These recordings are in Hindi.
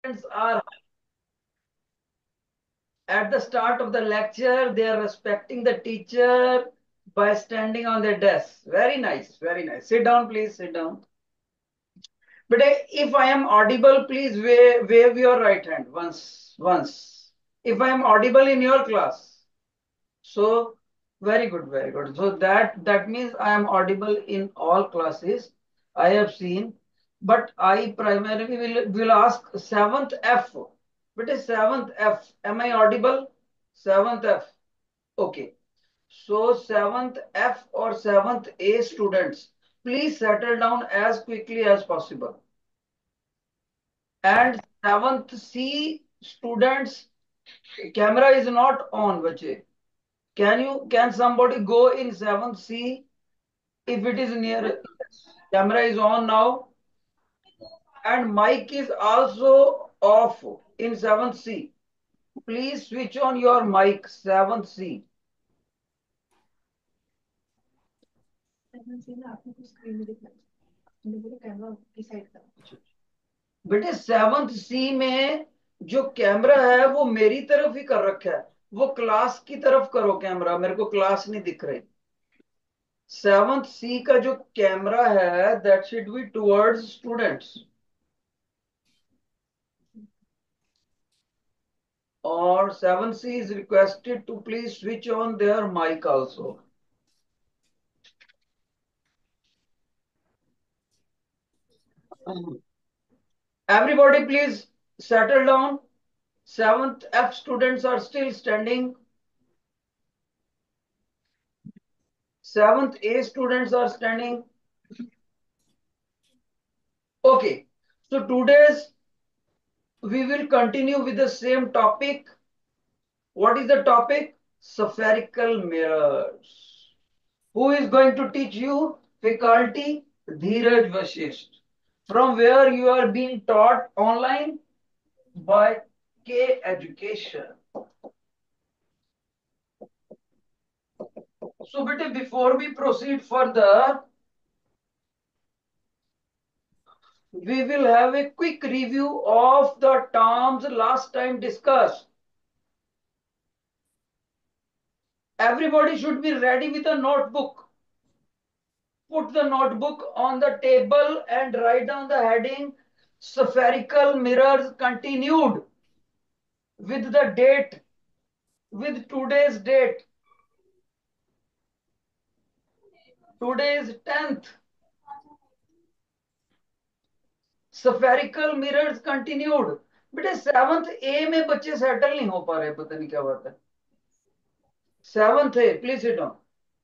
are at the start of the lecture, they are respecting the teacher by standing on their desk. Very nice, very nice. Sit down, please, sit down. But if I am audible, please wave your right hand once. If I am audible in your class, so very good, very good. So that means I am audible in all classes. I have seen, but I primarily will ask seventh F. But is seventh F? Am I audible? Seventh F. Okay. So seventh F or seventh A students, please settle down as quickly as possible. And seventh C students, camera is not on, bache. Can somebody go in seventh C if it is near? Camera is on now, and mic is also off in seventh C. Please switch on your mic, seventh C. बेटे सेवंथ सी में जो कैमरा है वो मेरी तरफ ही कर रखा है, वो क्लास की तरफ करो कैमरा, मेरे को क्लास नहीं दिख रही। सेवंथ सी का जो कैमरा है that should be towards students. और seventh C is requested to please switch on their mic also. Everybody please settle down. Seventh F students are still standing. Seventh A students are standing. Okay. So today's we will continue with the same topic. What is the topic? Spherical mirrors. Who is going to teach you? Faculty Dheeraj Vashisht. From where you are being taught online by K Education. So, before we proceed further, we will have a quick review of the terms last time discussed. Everybody should be ready with a notebook. Put the notebook on the table and write down the heading spherical mirrors continued with the date, with today's date. Today is 10th. Spherical mirrors continued. बेटे सेवंथ ए में बच्चे सेटल नहीं हो पा रहे, पता नहीं क्या बात है। Seventh A, please sit down.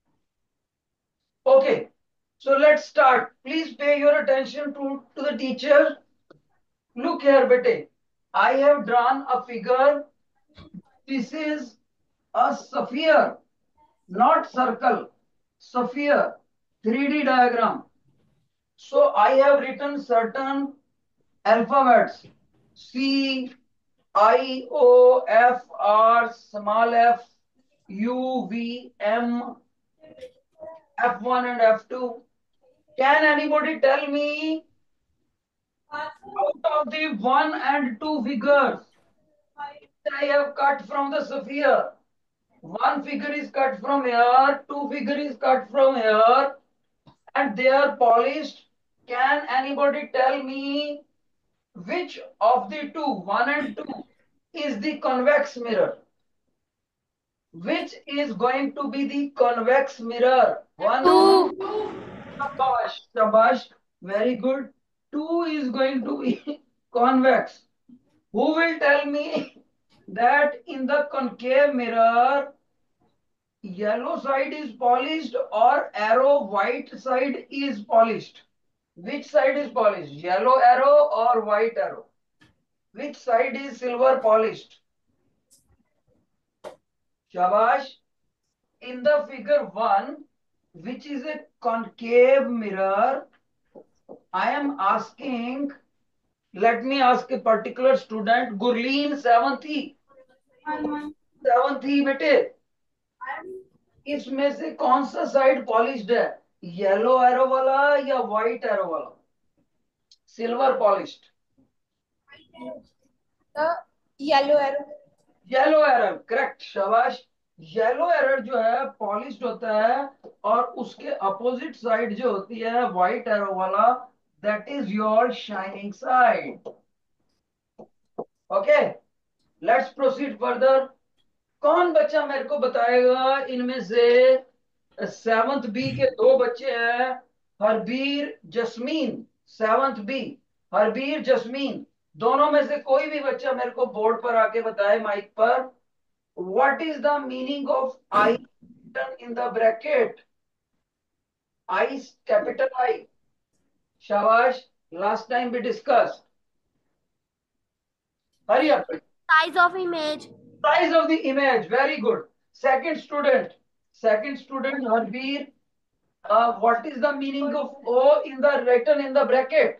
Okay, so let's start. Please pay your attention to the teacher. Look here, bete. I have drawn a figure. This is a sphere, not circle. Sphere, 3D diagram. So I have written certain alphabets. C, I, O, F, R, small f, U, V, M, F1 and F2. Can anybody tell me out of the 1 and 2 figures I have cut from the sphere? One figure is cut from here, two figure is cut from here, and they are polished. Can anybody tell me which of the two, 1 and 2, is the convex mirror? Which is going to be the convex mirror? 1. Shabash, shabash, very good. 2 is going to be convex. Who will tell me that in the concave mirror, yellow side is polished or arrow white side is polished? Which side is polished? Yellow arrow or white arrow? Which side is silver polished? Shabash. In the figure 1, which is a concave mirror, I am asking, let me ask a particular student, Gurleen 7th E. 7th E बेटे, इसमें से कौन सा साइड पॉलिश्ड है? येलो एरो वाला या व्हाइट एरो वाला? Silver polished. Yellow arrow. Yellow arrow, correct, शाबाश। येलो एरर जो है पॉलिश्ड होता है, और उसके अपोजिट साइड जो होती है व्हाइट एरो वाला, that is your shining side. Okay, let's proceed further. कौन बच्चा मेरे को बताएगा इनमें से, सेवंथ बी के दो बच्चे हैं, हरबीर जस्मीन। सेवंथ बी, हरबीर जस्मीन, दोनों में से कोई भी बच्चा मेरे को बोर्ड पर आके बताए माइक पर, what is the meaning of I in the bracket. I, capital I. शाबाश, लास्ट टाइम भी discuss. Hurry up. Size of image. Size of the image, very good. Second student, second student Harbir, what is the meaning of O in the written in the bracket?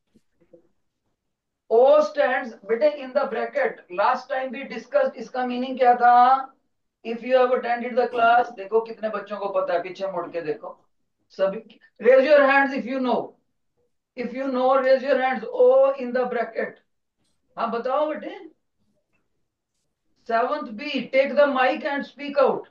O stands written in the bracket. Last time we discussed इसका meaning क्या था? If you have attended the class, देखो कितने बच्चों को पता है, पीछे मुड़ के देखो सभी। Raise your hands if you know. If you know, raise your hands. O in the bracket. हाँ बताओ बेटे। Seventh B, take the mic and speak out.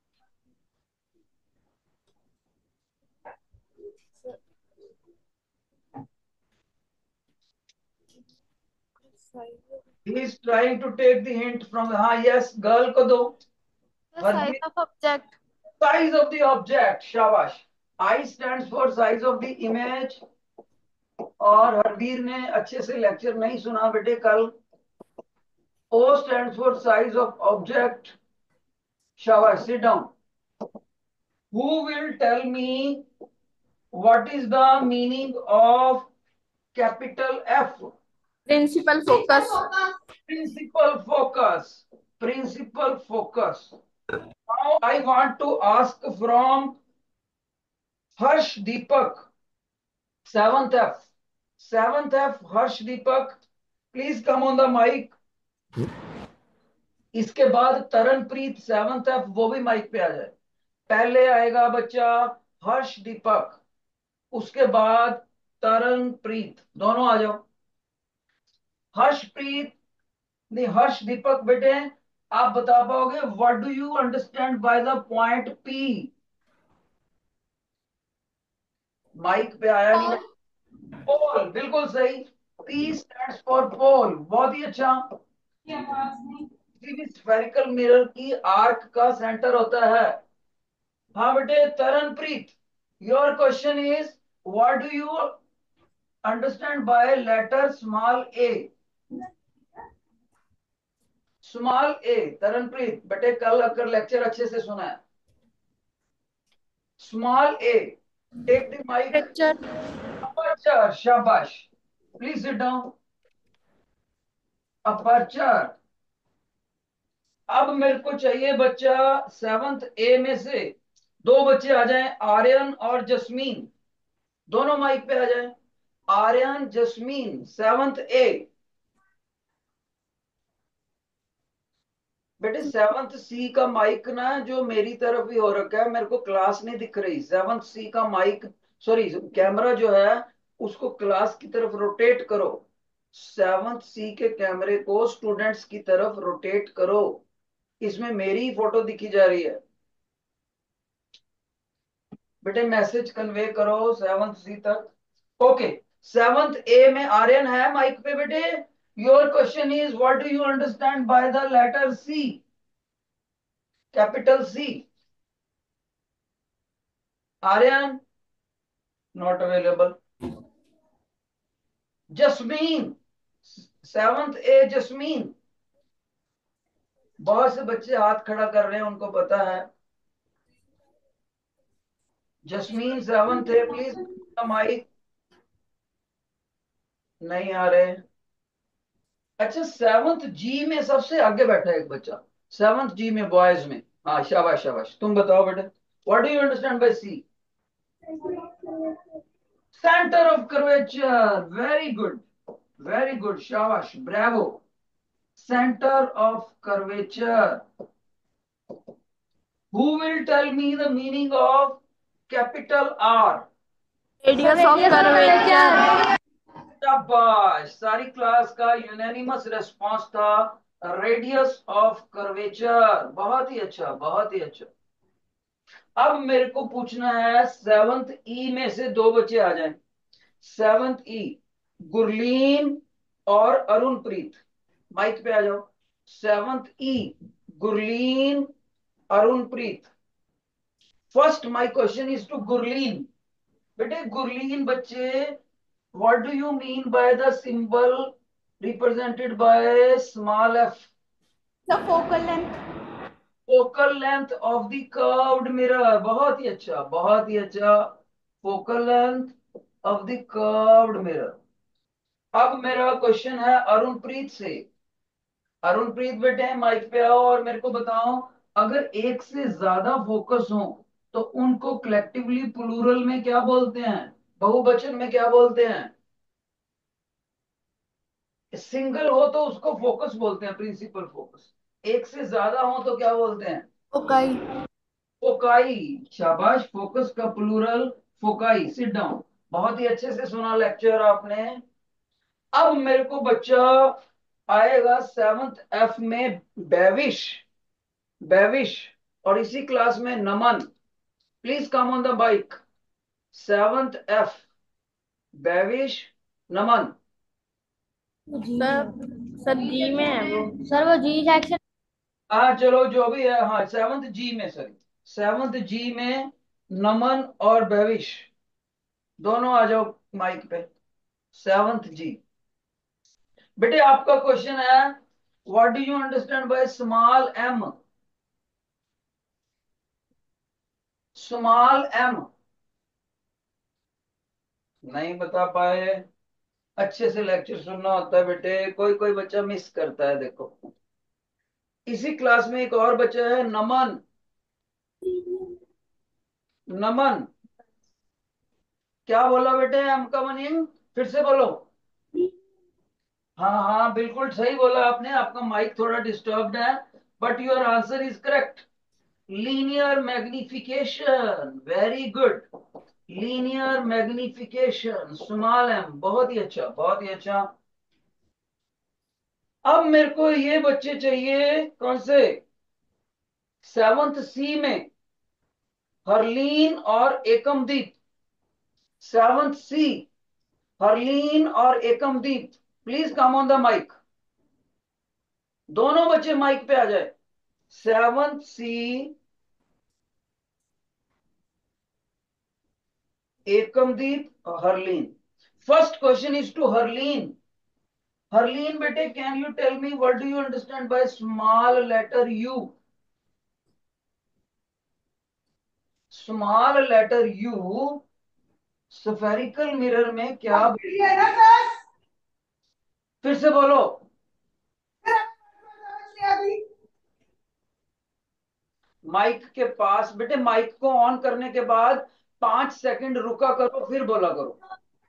He is trying to take the hint from, हाँ yes, girl को दो। The size Harbir, of object. size of the object, शाबाश। I stands for size of the image। और हरबीर ने अच्छे से लेक्चर नहीं सुना बेटे कल। O stands for size of object, शाबाश। Sit down. Who will tell me what is the meaning of capital F? Principal focus. Principal focus. Principal focus. Now I want to ask from Harsh Deepak, seventh F. Seventh F, Harsh Deepak, please come on the mic. इसके बाद तरनप्रीत, सेवंथ एफ, वो भी माइक पे आ जाए। पहले आएगा बच्चा हर्ष दीपक, उसके बाद तरनप्रीत, दोनों आ जाओ। हर्षप्रीत, नहीं हर्ष दीपक बेटे, आप बता पाओगे what do you understand by the point P? Mic पे आया नहीं Ball. बेटा। पोल, बिल्कुल सही। पी स्टैंड्स फॉर पोल, बहुत ही अच्छा। किसी भी स्फेरिकल मिरर की आर्क का सेंटर होता है। हाँ बेटे Taranpreet, your question is what do you understand by letter small A? Small A, Taranpreet बेटे कल अगर लेक्चर अच्छे से सुना है। Small A, take the mic. Picture. Aperture, शाबाश। Please sit down. अपर्चर। अब मेरे को चाहिए बच्चा सेवंथ ए में से दो बच्चे आ जाएं, आर्यन और जस्मीन, दोनों माइक पे आ जाएं। Aryan Jasmeen, seventh A. बेटे सेवंथ सी का माइक ना जो मेरी तरफ ही हो रखा है, मेरे को क्लास नहीं दिख रही। सेवंथ सी का माइक, सॉरी कैमरा जो है उसको क्लास की तरफ रोटेट करो। सेवंथ सी के कैमरे को स्टूडेंट्स की तरफ रोटेट करो। इसमें मेरी फोटो दिखी जा रही है। बेटे मैसेज कन्वे करो सेवंथ सी तक। ओके, सेवंथ ए में आर्यन है माइक पे बेटे। Your question is what do you understand by the letter C, capital C? Aryan not available. Jasmine, seventh A Jasmine, बहुत से बच्चे हाथ खड़ा कर रहे हैं, उनको पता है। Jasmine seventh A, please mike. नहीं आ रहे। अच्छा, सेवंथ जी में सबसे आगे बैठा है एक बच्चा, सेवंथ जी में बॉयज में। हाँ शाबाश शाबाश, तुम बताओ बेटे what do you understand by C? Centre of curvature, very good, शाबाश, bravo. Centre of curvature. Who will tell me the meaning of capital R? Radius of curvature. शाबाश, सारी क्लास का यूनानिमस रेस्पॉन्स था रेडियस ऑफ कर्वेचर। बहुत ही अच्छा, बहुत ही अच्छा। अब मेरे को पूछना है सेवंथ ई में से दो बच्चे आ जाएं। सेवंथ ई, गुरलीन और अरुणप्रीत, माइक पे आ जाओ। Seventh E, Gurleen, Arunpreet. First my question is to Gurleen. बेटे गुरलीन बच्चे, what do you mean by the symbol represented by small F? The focal length. Focal length of the curved mirror. बहुत ही अच्छा, बहुत ही अच्छा। Focal length of the curved mirror. अब मेरा क्वेश्चन है अरुणप्रीत से। अरुणप्रीत बेटे माइक पे आओ और मेरे को बताओ, अगर एक से ज्यादा फोकस हो तो उनको कलेक्टिवली प्लूरल में क्या बोलते हैं, बहुवचन में क्या बोलते हैं? सिंगल हो तो उसको फोकस बोलते हैं, प्रिंसिपल फोकस। एक से ज्यादा हो तो क्या बोलते हैं? Okay. फोकाई। शाबाश, फोकस का प्लूरल फोकाई। Sit down. बहुत ही अच्छे से सुना लेक्चर आपने। अब मेरे को बच्चा आएगा सेवंथ एफ में, बेविश। बेविश। और इसी क्लास में Naman. Please come on the mike. Seventh F, Bevish, Naman. Sir sir ji में है वो। सर वो जी सेक्शन। हाँ चलो जो भी है, हाँ सेवंथ जी में, सॉरी सेवंथ जी में नमन और बेविश दोनों आ जाओ माइक पे। Seventh G. बेटे आपका क्वेश्चन है, what do you understand by small M? Small M नहीं बता पाए। अच्छे से लेक्चर सुनना होता है बेटे, कोई कोई बच्चा मिस करता है। देखो इसी क्लास में एक और बच्चा है नमन। नमन, क्या बोला बेटे एम का मीनिंग? फिर से बोलो। हाँ हाँ बिल्कुल सही बोला आपने, आपका माइक थोड़ा डिस्टर्ब्ड है, but your answer is correct. Linear magnification, very good. Linear magnification, small M, बहुत ही अच्छा, बहुत ही अच्छा। अब मेरे को ये बच्चे चाहिए कौन से? सेवंथ सी में हरलीन और एकमदीप। सेवंथ सी, हरलीन और Ekamdeep, please come on the mike. दोनों बच्चे माइक पे आ जाए। सेवंथ सी, एकमदीप और Harleen. First question is to Harleen. Harleen बेटे, can you tell me what do you understand by small letter U? Small letter U spherical mirror में क्या? फिर से बोलो। माइक के पास बेटे, माइक को ऑन करने के बाद 5 सेकंड रुका करो, फिर बोला करो।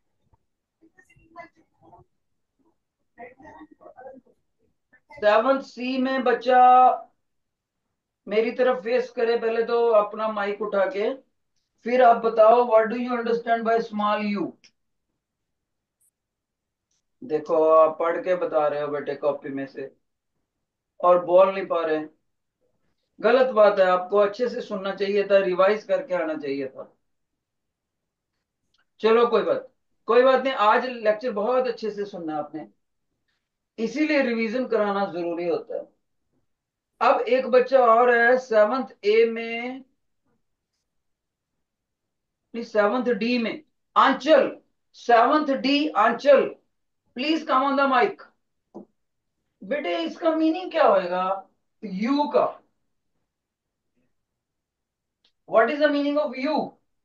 सेवंथ सी में बच्चा मेरी तरफ फेस करे पहले तो, अपना माइक उठा के, फिर आप बताओ what do you understand by small U? देखो आप पढ़ के बता रहे हो बेटे कॉपी में से, और बोल नहीं पा रहे। गलत बात है, आपको अच्छे से सुनना चाहिए था, रिवाइज करके आना चाहिए था। चलो कोई बात, कोई बात नहीं, आज लेक्चर बहुत अच्छे से सुनना है आपने, इसीलिए रिवीजन कराना जरूरी होता है। अब एक बच्चा और है सेवंथ ए में, नहीं सेवंथ डी में, Anchal. Seventh D, Anchal, please come on the mike. बेटे इसका मीनिंग क्या होएगा यू का? What is the meaning of U?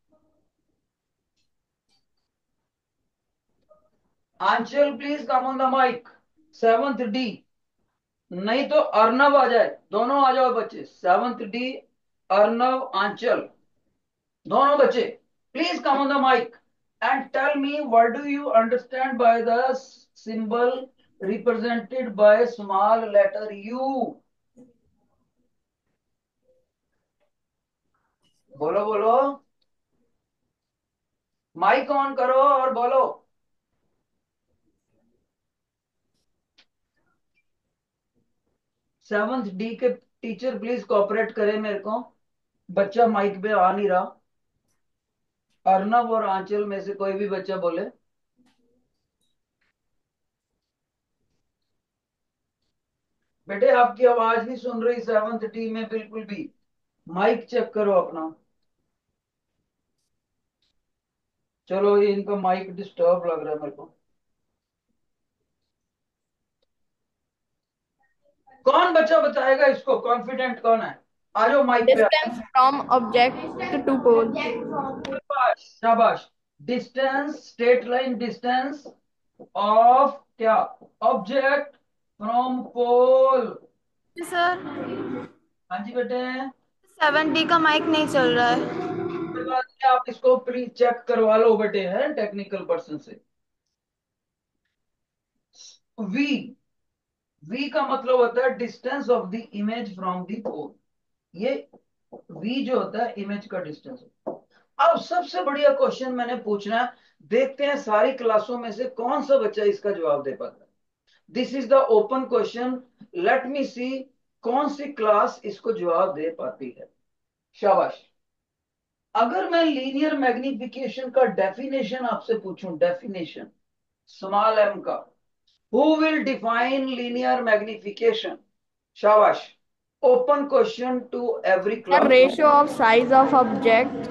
Anchal please come on the mike. Seventh D, नहीं तो अर्नव आ जाए, दोनों आ जाओ बच्चे। सेवंथ डी, अर्नव, आंचल, दोनों बच्चे please come on the mike and tell me what do you understand by the symbol represented by small letter U? बोलो बोलो, माइक ऑन करो और बोलो। 7th डी के टीचर प्लीज कोऑपरेट करें मेरे को। बच्चा माइक पे आ नहीं रहा। अर्नब और आंचल में से कोई भी बच्चा बोले। बेटे आपकी आवाज नहीं सुन रही 7th डी में बिल्कुल भी। माइक चेक करो अपना। चलो ये इनका माइक डिस्टर्ब लग रहा है मेरे को। कौन बच्चा बताएगा इसको, कॉन्फिडेंट कौन है? आ जाओ माइक पे। Distance from object to pole. शाबाश शाबाश। Distance, straight line distance of क्या? Object from pole. सर हाँ जी बेटे। 7D का माइक नहीं चल रहा है। कोई बात नहीं, आप इसको प्लीज चेक करवा लो बेटे, है टेक्निकल पर्सन से। वी, वी का मतलब होता है distance of the image from the pole. ये वी जो होता है इमेज का डिस्टेंस। अब सबसे बढ़िया क्वेश्चन मैंने पूछना है, देखते हैं सारी क्लासों में से कौन सा बच्चा इसका जवाब दे पाता है। This is the open question. Let me see कौन सी क्लास इसको जवाब दे पाती है। शाबाश। अगर मैं लीनियर मैग्निफिकेशन का डेफिनेशन आपसे पूछूं, डेफिनेशन स्मॉल एम का, who will define linear magnification? शाबाश। Open question to every The class. ratio of size of object.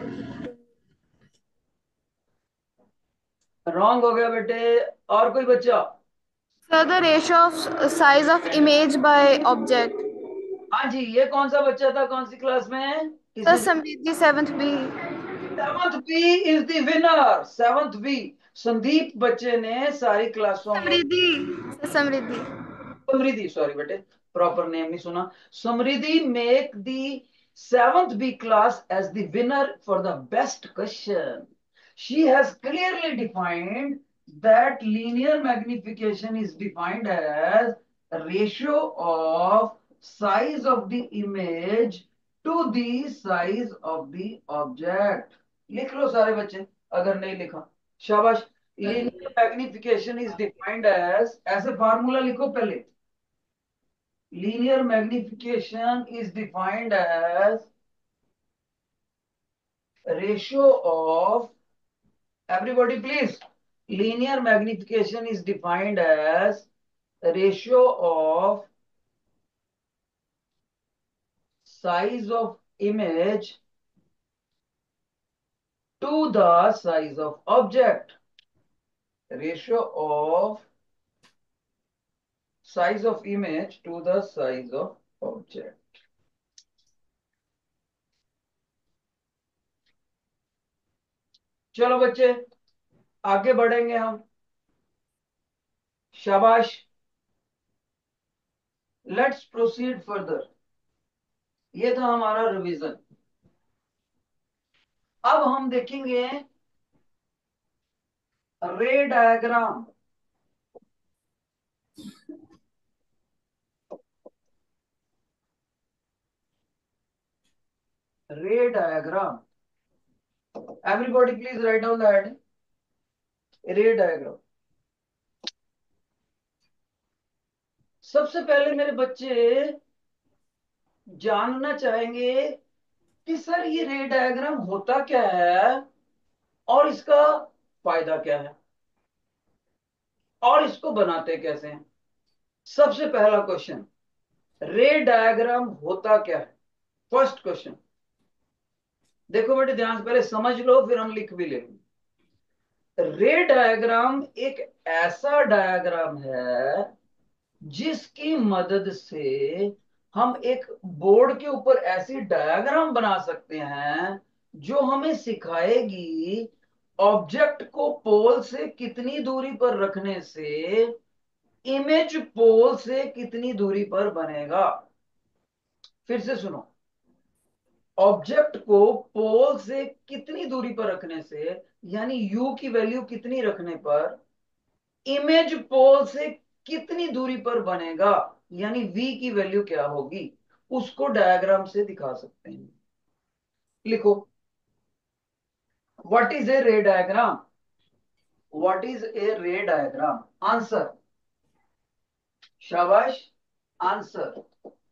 Wrong हो गया बेटे। और कोई बच्चा? Sir the ratio of size of image by object. हाँ जी, ये कौन सा बच्चा था, कौन सी क्लास में? सर किसने? Samriddhi 7th B। 7th B is the winner. 7th B. Sandeep बच्चे ने सारी क्लासों में। समृद्धि सर समृद्धि। समृद्धि, सॉरी बेटे, प्रॉपर नेम नहीं सुना। Samriddhi make the 7th B class as the winner for the best question. She has clearly defined that linear magnification is defined as a ratio of size of the image to the size of the object। लिख लो सारे बच्चे अगर नहीं लिखा। शाबाश। linear magnification is defined as, ऐसे फार्मूला लिखो पहले। linear magnification is defined as ratio of, everybody please, linear magnification is defined as ratio of size of image to the size of object। ratio of size of image to the size of object। चलो बच्चे आगे बढ़ेंगे हम। शाबाश। Let's proceed further. ये था हमारा रिवीजन। अब हम देखेंगे ray diagram. Ray diagram, everybody please write down the head. Ray diagram. सबसे पहले मेरे बच्चे जानना चाहेंगे कि सर ये रे डायग्राम होता क्या है और इसका फायदा क्या है और इसको बनाते कैसे हैं। सबसे पहला क्वेश्चन, रे डायग्राम होता क्या है? First question. देखो बेटे ध्यान से, पहले समझ लो फिर हम लिख भी लेंगे। रे डायग्राम एक ऐसा डायग्राम है जिसकी मदद से हम एक बोर्ड के ऊपर ऐसी डायग्राम बना सकते हैं जो हमें सिखाएगी ऑब्जेक्ट को पोल से कितनी दूरी पर रखने से इमेज पोल से कितनी दूरी पर बनेगा। फिर से सुनो, ऑब्जेक्ट को पोल से कितनी दूरी पर रखने से, यानी यू की वैल्यू कितनी रखने पर इमेज पोल से कितनी दूरी पर बनेगा, यानी v की वैल्यू क्या होगी, उसको डायग्राम से दिखा सकते हैं। लिखो, what is a ray diagram? What is a ray diagram? Answer. शाबाश, आंसर।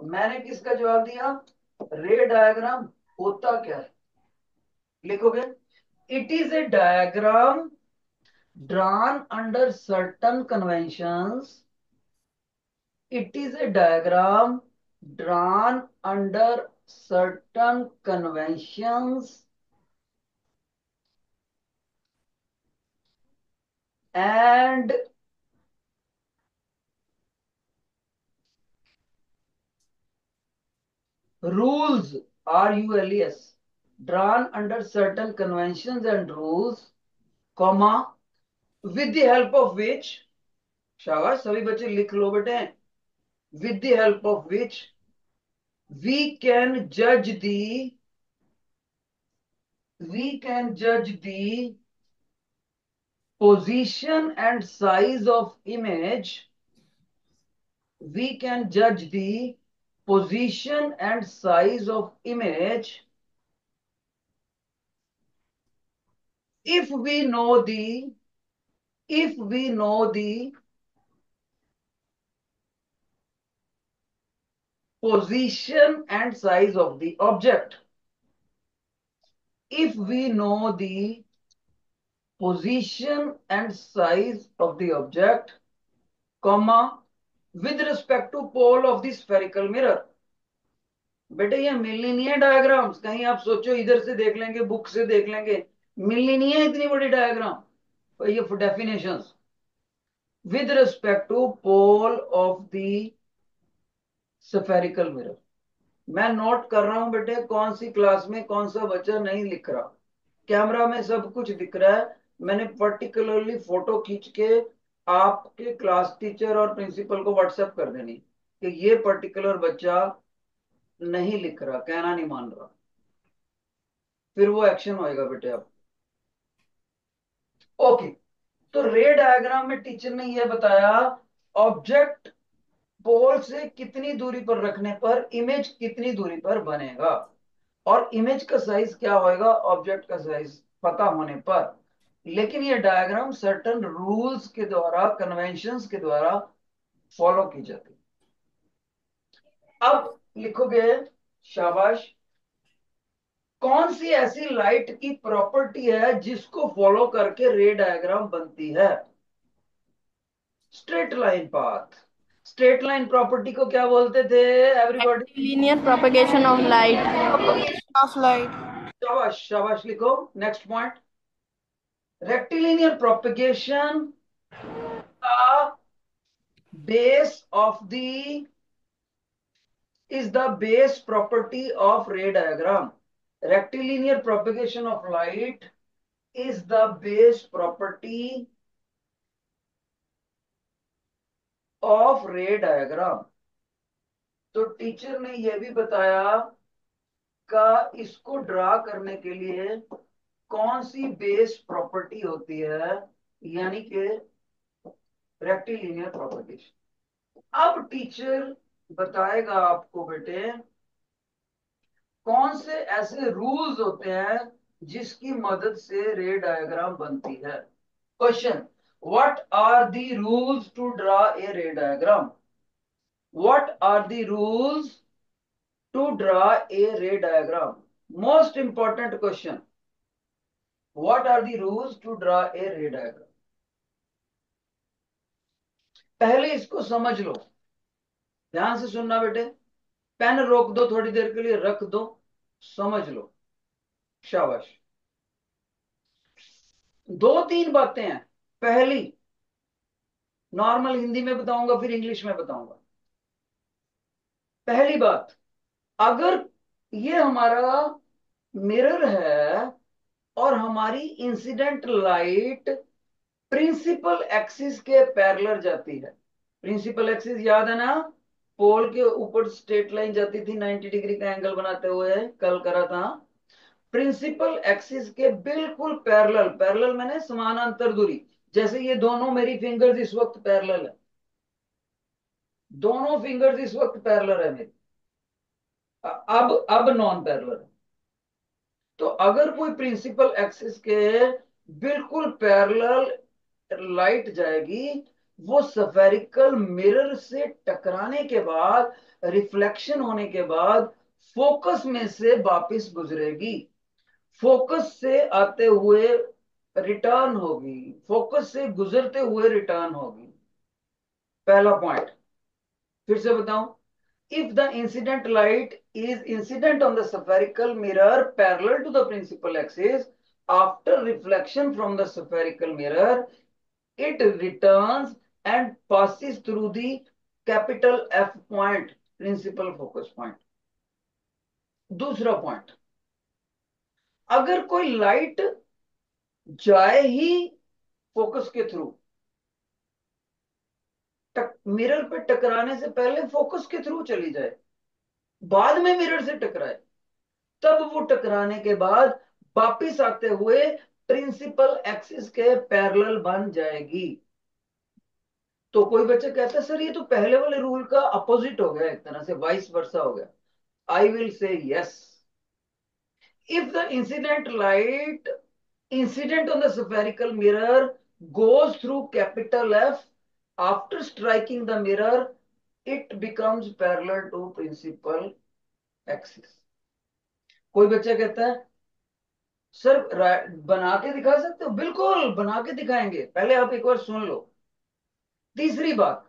मैंने किसका जवाब दिया? रे डायग्राम होता क्या है? लिखोगे, it is a diagram drawn under certain conventions. It is a diagram drawn under certain conventions and rules, rules, drawn under certain conventions and rules, comma, with the help of which, शाबाश सभी बच्चे लिख लो बेटे, with the help of which we can judge the position and size of image. We can judge the position and size of image if we know the position and size of the object. If we know the position and size of the object, comma, with respect to pole of the spherical mirror. बेटे ये मिलनी नहीं है डायग्राम्स, कहीं आप सोचो इधर से देख लेंगे, बुक से देख लेंगे, मिलनी नहीं है इतनी बड़ी डायग्राम। तो ये definitions, with respect to pole of the spherical mirror। मैं नोट कर रहा हूं बेटे कौन सी क्लास में कौन सा बच्चा नहीं लिख रहा। कैमरा में सब कुछ दिख रहा है, मैंने पर्टिकुलरली फोटो खींच के आपके क्लास टीचर और प्रिंसिपल को व्हाट्सएप कर देनी कि ये पर्टिकुलर बच्चा नहीं लिख रहा, कहना नहीं मान रहा, फिर वो एक्शन होएगा बेटे आप। ओके, तो रे डायग्राम में टीचर ने ये बताया, ऑब्जेक्ट पोल से कितनी दूरी पर रखने पर इमेज कितनी दूरी पर बनेगा, और इमेज का साइज क्या होएगा ऑब्जेक्ट का साइज पता होने पर। लेकिन ये डायग्राम सर्टन रूल्स के द्वारा, कन्वेंशंस के द्वारा फॉलो की जाती है। अब लिखोगे, शाबाश, कौन सी ऐसी लाइट की प्रॉपर्टी है जिसको फॉलो करके रे डायग्राम बनती है? Straight line path. Straight line property को क्या बोलते थे everybody? Linear propagation of light. Propagation of light. शाबाश शाबाश, लिखो नेक्स्ट पॉइंट, रेक्टिलिनियर प्रोपगेशन का base of the is the base property of ray diagram. Rectilinear propagation of light is the base property of ray diagram. तो टीचर ने यह भी बताया का इसको ड्रा करने के लिए कौन सी बेस प्रॉपर्टी होती है, यानी कि रेक्टिलिनियर प्रोपगेशन। अब टीचर बताएगा आपको बेटे कौन से ऐसे रूल्स होते हैं जिसकी मदद से रे डायग्राम बनती है। Question, what are the rules to draw a ray diagram? What are the rules to draw a ray diagram? Most important question, what are the rules to draw a ray diagram? पहले इसको समझ लो, ध्यान से सुनना बेटे, पेन रोक दो थोड़ी देर के लिए, रख दो, समझ लो, शाबाश। दो तीन बातें हैं। पहली, नॉर्मल हिंदी में बताऊंगा फिर इंग्लिश में बताऊंगा। पहली बात, अगर ये हमारा मिरर है और हमारी इंसिडेंट लाइट प्रिंसिपल एक्सिस के पैरेलल जाती है, प्रिंसिपल एक्सिस याद है ना, पोल के ऊपर स्ट्रेट लाइन जाती थी 90 डिग्री का एंगल बनाते हुए, कल करा था। प्रिंसिपल एक्सिस के बिल्कुल पैरेलल, पैरेलल मैंने समानांतर दूरी, जैसे ये दोनों मेरी फिंगर्स इस वक्त पैरेलल है, दोनों फिंगर्स इस वक्त पैरेलल है मेरी, अब नॉन पैरेलल है। तो अगर कोई प्रिंसिपल एक्सिस के बिल्कुल पैरेलल लाइट जाएगी वो स्फेरिकल मिरर से टकराने के बाद, रिफ्लेक्शन होने के बाद फोकस में से वापस गुजरेगी, फोकस से आते हुए रिटर्न होगी, फोकस से गुजरते हुए रिटर्न होगी। पहला पॉइंट फिर से बताऊं, if the incident light is incident on the spherical mirror parallel to the principal axis, after reflection from the spherical mirror it returns and passes through the capital F point, principal focus point। दूसरा पॉइंट, अगर कोई लाइट जाए ही फोकस के थ्रू, मिरर पे टकराने से पहले फोकस के थ्रू चली जाए, बाद में मिरर से टकराए, तब वो टकराने के बाद वापिस आते हुए प्रिंसिपल एक्सिस के पैरेलल बन जाएगी। तो कोई बच्चा कहता है सर ये तो पहले वाले रूल का अपोजिट हो गया, एक तरह से वाइस वर्सा हो गया। I will say yes, if the incident light incident on the spherical mirror goes through capital F, after striking the mirror it becomes parallel to principal axis। कोई बच्चा कहता है सर बना के दिखा सकते हो, बिल्कुल बना के दिखाएंगे, पहले आप एक बार सुन लो। तीसरी बात,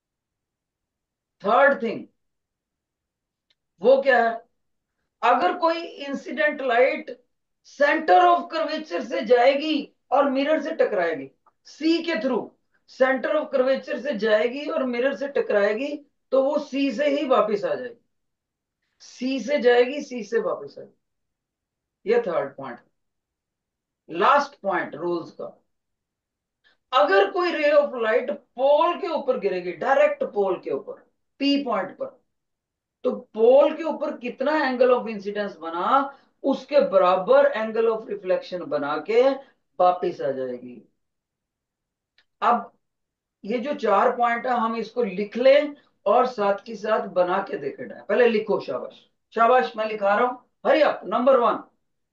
थर्ड थिंग, वो क्या है, अगर कोई incident light centre of curvature से जाएगी और मिरर से टकराएगी, सी के थ्रू सेंटर ऑफ कर्वेचर से जाएगी और मिरर से टकराएगी, तो वो सी से ही वापस आ जाएगी, सी से जाएगी सी से वापस आएगी। ये third point, last point rules का। अगर कोई रे ऑफ लाइट पोल के ऊपर गिरेगी, डायरेक्ट पोल के ऊपर, पी पॉइंट पर, तो पोल के ऊपर कितना एंगल ऑफ इंसिडेंस बना, उसके बराबर एंगल ऑफ रिफ्लेक्शन बना के वापिस आ जाएगी। अब ये जो चार पॉइंट है हम इसको लिख लें और साथ के साथ बना के देखे जाए। पहले लिखो, शाबाश शाबाश, मैं लिखा रहा हूं, hurry up. Number one,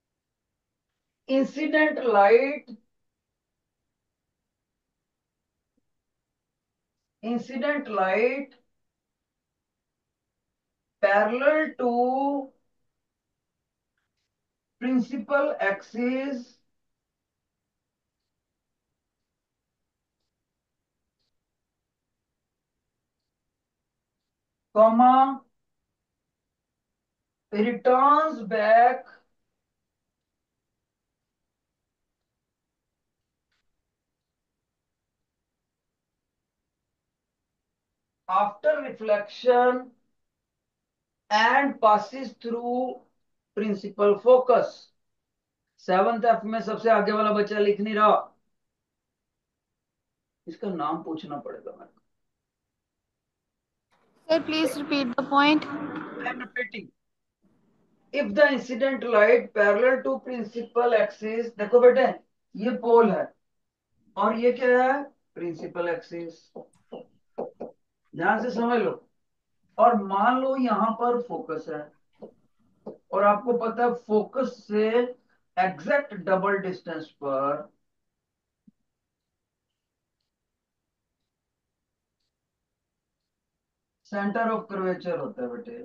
incident light, incident light parallel to principal axis comma returns back after reflection and passes through principal focus। Seventh F में सबसे आगे वाला बच्चा लिख नहीं रहा, इसका नाम पूछना पड़ेगा मेरे को। Sir, please repeat the point. I am repeating, if the incident light parallel to principal axis, देखो बेटे ये पोल है और ये क्या है, प्रिंसिपल एक्सिस, ध्यान से समझ लो। और मान लो यहां पर फोकस है और आपको पता है फोकस से एग्जैक्ट डबल डिस्टेंस पर सेंटर ऑफ कर्वेचर होता है बेटे।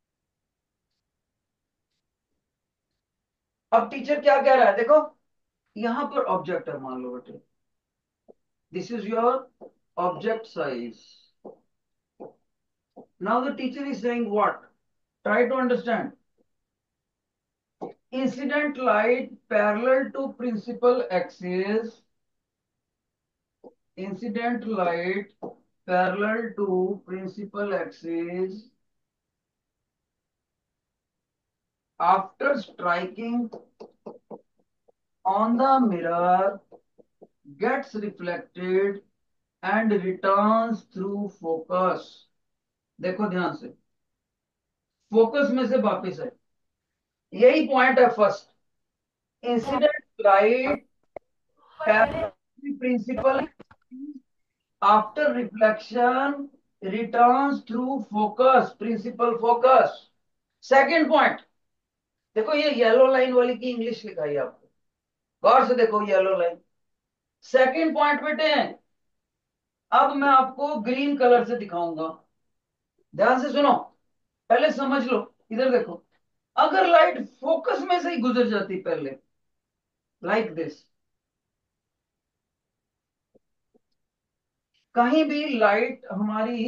अब टीचर क्या कह रहा है, देखो यहां पर ऑब्जेक्ट है, मान लो बेटे this is your object size. Now the teacher is saying what, try to understand, incident light parallel to principal axis, incident light parallel to principal axis after striking on the mirror gets reflected and returns through focus। देखो ध्यान से, फोकस में से वापस है, यही पॉइंट है first. Incident light principal after reflection returns through focus, principal focus. Second point, देखो ये येलो लाइन वाली की इंग्लिश लिखाई है आपको, गौर से देखो येलो लाइन। सेकंड पॉइंट बेटे, अब मैं आपको ग्रीन कलर से दिखाऊंगा, ध्यान से सुनो, पहले समझ लो। इधर देखो, अगर लाइट फोकस में से ही गुजर जाती पहले, लाइक दिस, कहीं भी लाइट हमारी,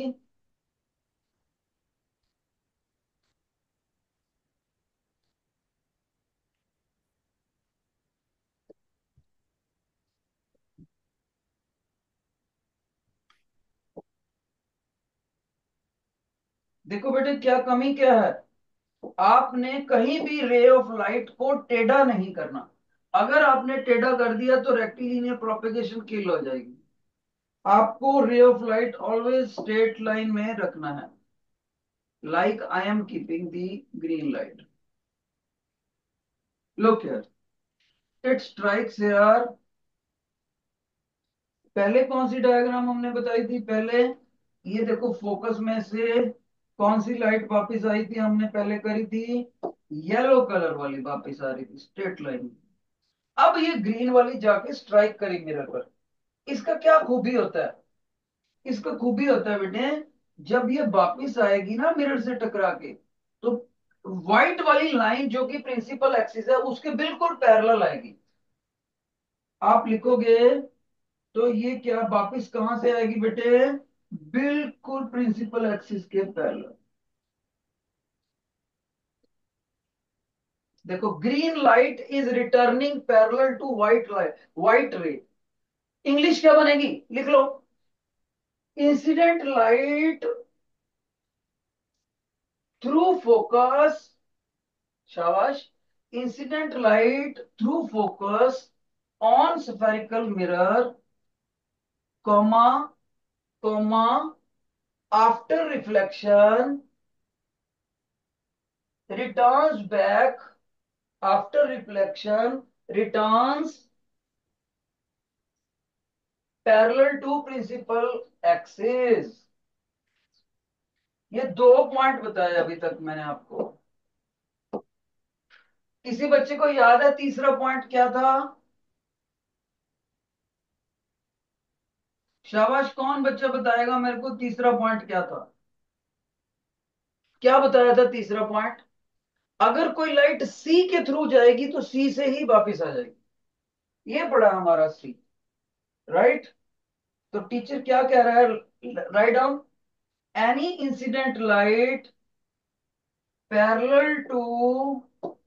देखो बेटे क्या कमी क्या है, आपने कहीं भी रे ऑफ लाइट को टेढ़ा नहीं करना। अगर आपने टेढ़ा कर दिया तो रेक्टिलिनियर प्रोपेगेशन किल हो जाएगी। आपको ray of light always straight line में रखना है, like I am keeping the green light. Look here, it strikes here. पहले कौन सी डायग्राम हमने बताई थी, पहले ये देखो, फोकस में से कौन सी लाइट वापस आई थी, हमने पहले करी थी येलो कलर वाली, वापस आ रही थी स्ट्रेट लाइन। अब ये ग्रीन वाली जाके स्ट्राइक करी मिरर पर। इसका क्या खूबी होता है, इसका खूबी होता है बेटे, जब ये वापस आएगी ना मिरर से टकरा के, तो व्हाइट वाली लाइन जो कि प्रिंसिपल एक्सिस है उसके बिल्कुल पैरेलल आएगी। आप लिखोगे तो ये क्या वापस कहां से आएगी बेटे, बिल्कुल प्रिंसिपल एक्सिस के पैरेलल। देखो, green light is returning parallel to white light, white ray. English क्या बनेगी, लिख लो, इंसिडेंट लाइट थ्रू फोकस, शाबाश, incident light through focus on spherical mirror, comma comma, after reflection returns back, after reflection returns parallel to principal axis। ये दो पॉइंट बताए अभी तक मैंने आपको। किसी बच्चे को याद है तीसरा पॉइंट क्या था, शाबाश, कौन बच्चा बताएगा मेरे को तीसरा पॉइंट क्या था, क्या बताया था तीसरा पॉइंट, अगर कोई लाइट सी के थ्रू जाएगी तो सी से ही वापस आ जाएगी, ये पड़ा हमारा सी, राइट। तो टीचर क्या कह रहा है, write down, any incident light parallel to,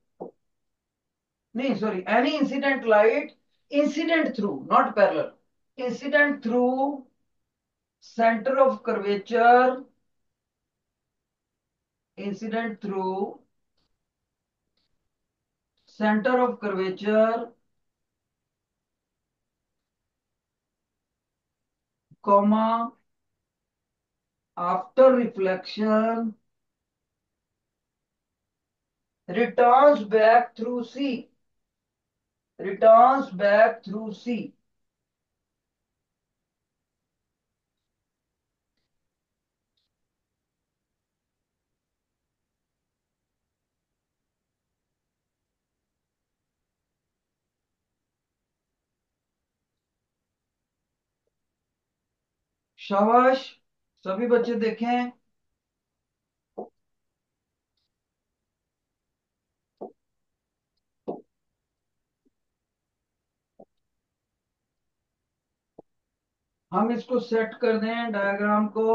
नहीं sorry, any incident light, incident through not parallel, incident through centre of curvature, incident through centre of curvature, comma, after reflection returns back through C, returns back through C. शाबाश, सभी बच्चे देखें, हम इसको सेट कर दें डायग्राम को।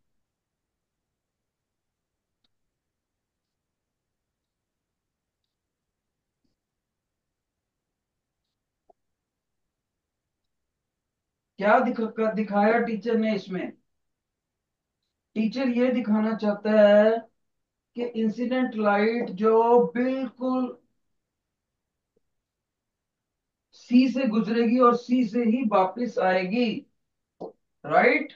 क्या दिखाया टीचर ने इसमें, टीचर ये दिखाना चाहता है कि इंसिडेंट लाइट जो बिल्कुल सी से गुजरेगी और सी से ही वापस आएगी, right.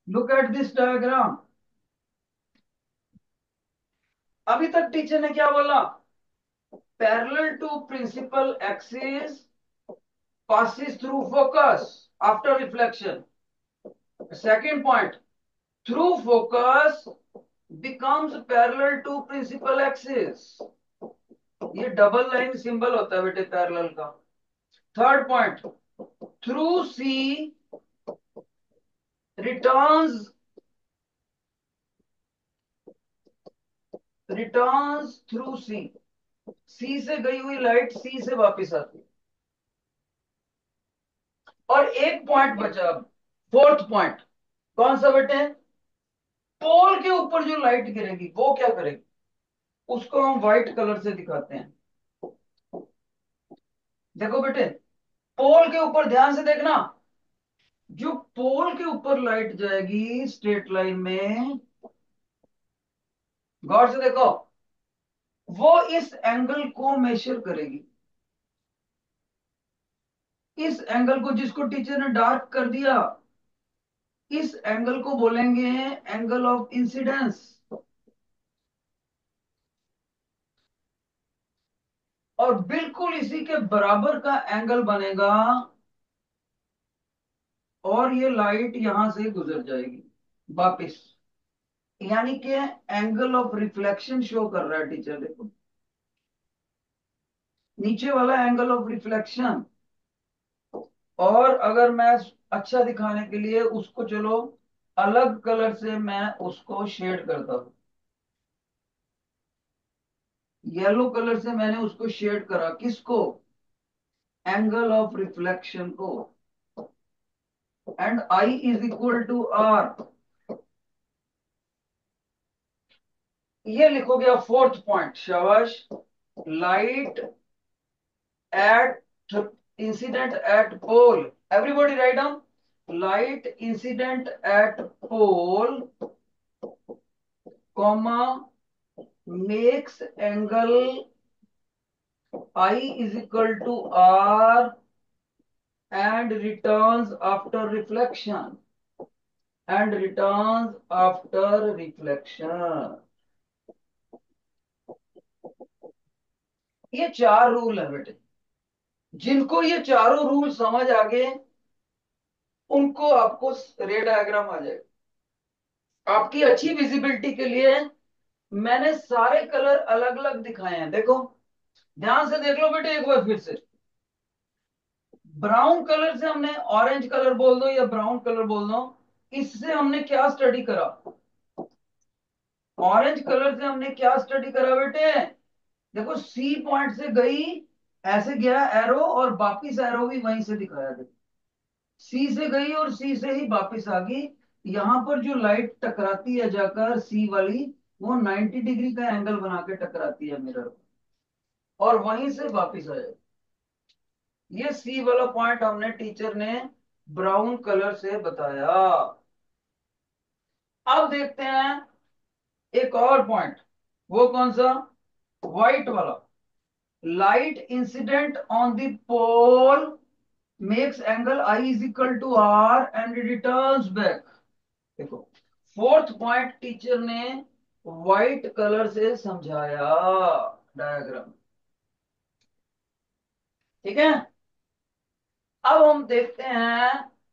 Look at this diagram. अभी तक टीचर ने क्या बोला? Parallel to principal axis passes through focus after reflection. Second point, through focus becomes parallel to principal axis. ये डबल लाइन सिंबल होता है बेटे पैरेलल का। Third point, through C returns returns through C. C से गई हुई लाइट सी से वापस आती है। और एक पॉइंट बचा अब, फोर्थ पॉइंट। कौन सा बेटे? पोल के ऊपर जो लाइट गिरेगी वो क्या करेगी? उसको हम व्हाइट कलर से दिखाते हैं। देखो बेटे, पोल के ऊपर ध्यान से देखना। जो पोल के ऊपर लाइट जाएगी स्ट्रेट लाइन में, गौर से देखो, वो इस एंगल को मेजर करेगी। इस एंगल को, जिसको टीचर ने डार्क कर दिया, इस एंगल को बोलेंगे एंगल ऑफ इंसिडेंस। और बिल्कुल इसी के बराबर का एंगल बनेगा और ये लाइट यहां से गुजर जाएगी वापिस। यानी कि एंगल ऑफ रिफ्लेक्शन शो कर रहा है टीचर, देखो नीचे वाला एंगल ऑफ रिफ्लेक्शन। और अगर मैं अच्छा दिखाने के लिए उसको, चलो अलग कलर से मैं उसको शेड करता हूं। येलो कलर से मैंने उसको शेड करा, किसको? एंगल ऑफ रिफ्लेक्शन को। And I is equal to R. ये लिखोगे आप फोर्थ पॉइंट। शाबाश। Light at incident at pole, everybody write down. Light incident at pole comma makes angle I is equal to R and returns after reflection. And returns after reflection. ये चार रूल है बेटे। जिनको ये चारों रूल समझ आ गए उनको आपको रे डायग्राम आ जाएगा। आपकी अच्छी विजिबिलिटी के लिए मैंने सारे कलर अलग अलग दिखाए हैं। देखो ध्यान से देख लो बेटे एक बार फिर से। ब्राउन कलर से हमने, ऑरेंज कलर बोल दो या ब्राउन कलर बोल दो, इससे हमने क्या स्टडी करा? ऑरेंज कलर से हमने क्या स्टडी करा बेटे? देखो सी पॉइंट से गई, ऐसे गया एरो और वापिस एरो भी वहीं से दिखाया। देखो सी से गई और सी से ही वापिस आ गई। यहां पर जो लाइट टकराती है जाकर सी वाली, वो 90 डिग्री का एंगल बना के टकराती है मिरर और वहीं से वापिस आ जाए। ये सी वाला पॉइंट हमने, टीचर ने ब्राउन कलर से बताया। अब देखते हैं एक और पॉइंट। वो कौन सा? व्हाइट वाला। Light incident on the pole makes angle I is equal to R and returns back. देखो फोर्थ पॉइंट टीचर ने व्हाइट कलर से समझाया डायग्राम। ठीक है, अब हम देखते हैं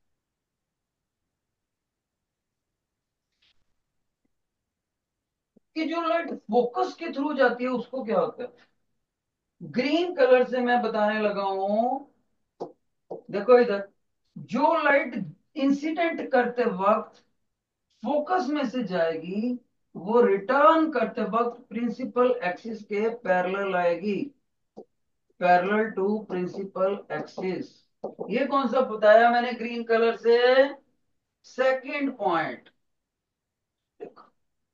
कि जो लाइट फोकस के थ्रू जाती है उसको क्या होता है। ग्रीन कलर से मैं बताने लगा हूं। देखो इधर, जो लाइट इंसिडेंट करते वक्त फोकस में से जाएगी वो रिटर्न करते वक्त प्रिंसिपल एक्सिस के पैरेलल आएगी। Parallel to principal axis. ये कौन सा बताया मैंने ग्रीन कलर से? Second point. देखो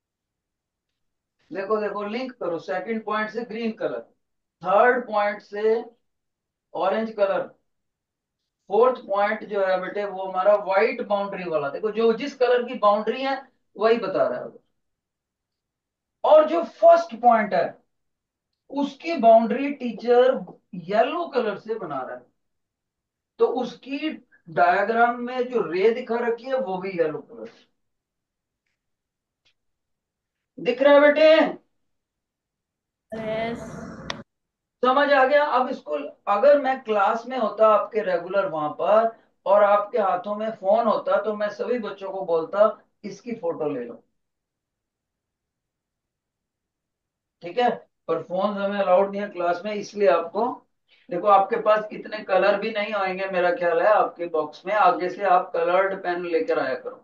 देखो देखो, लिंक करो सेकंड पॉइंट से ग्रीन कलर, थर्ड पॉइंट से ऑरेंज कलर, फोर्थ पॉइंट जो है बेटे वो हमारा व्हाइट बाउंड्री वाला। देखो जो जिस कलर की बाउंड्री है वही बता रहा है। और जो फर्स्ट पॉइंट है उसकी बाउंड्री टीचर येलो कलर से बना रहा है, तो उसकी डायग्राम में जो रे दिखा रखी है वो भी येलो कलर। दिख रहा है बेटे? यस। समझ आ गया? अब इसको, अगर मैं क्लास में होता आपके रेगुलर वहां पर, और आपके हाथों में फोन होता, तो मैं सभी बच्चों को बोलता इसकी फोटो ले लो। ठीक है? पर फोन हमें अलाउड नहीं है क्लास में, इसलिए आपको, देखो आपके पास इतने कलर भी नहीं आएंगे मेरा ख्याल है आपके बॉक्स में, आगे से आप कलर्ड पेन लेकर आया करो।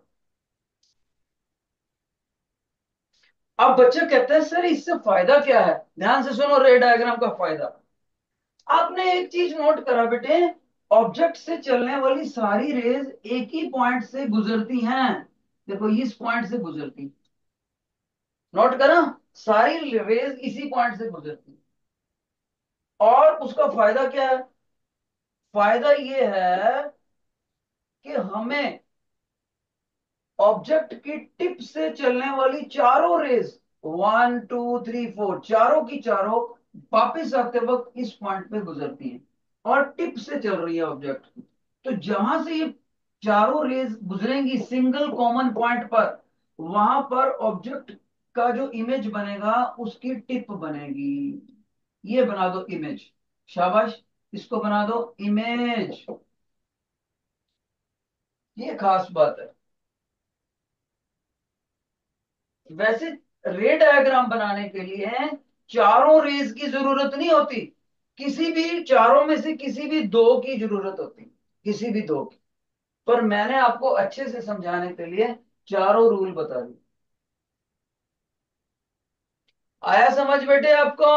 अब बच्चे कहते हैं सर इससे फायदा क्या है? ध्यान से सुनो रे डायग्राम का फायदा। आपने एक चीज नोट करा बेटे, ऑब्जेक्ट से चलने वाली सारी रेज एक ही पॉइंट से गुजरती हैं। देखो इस पॉइंट से गुजरती, नोट करा, सारी रेज इसी पॉइंट से गुजरती। और उसका फायदा क्या है? फायदा ये है कि हमें ऑब्जेक्ट की टिप से चलने वाली चारों रेज, 1 2 3 4, चारों की चारों वापिस आते वक्त इस पॉइंट पे गुजरती हैं, और टिप से चल रही है ऑब्जेक्ट की। तो जहां से ये चारों रेज गुजरेंगी सिंगल कॉमन पॉइंट पर, वहां पर ऑब्जेक्ट का जो इमेज बनेगा उसकी टिप बनेगी। ये बना दो इमेज। शाबाश, इसको बना दो इमेज। ये खास बात है। वैसे रे डायग्राम बनाने के लिए चारों रेज की जरूरत नहीं होती, किसी भी चारों में से किसी भी दो की जरूरत होती, किसी भी दो की। पर मैंने आपको अच्छे से समझाने के लिए चारों रूल बता दिए। आया समझ बेटे आपको?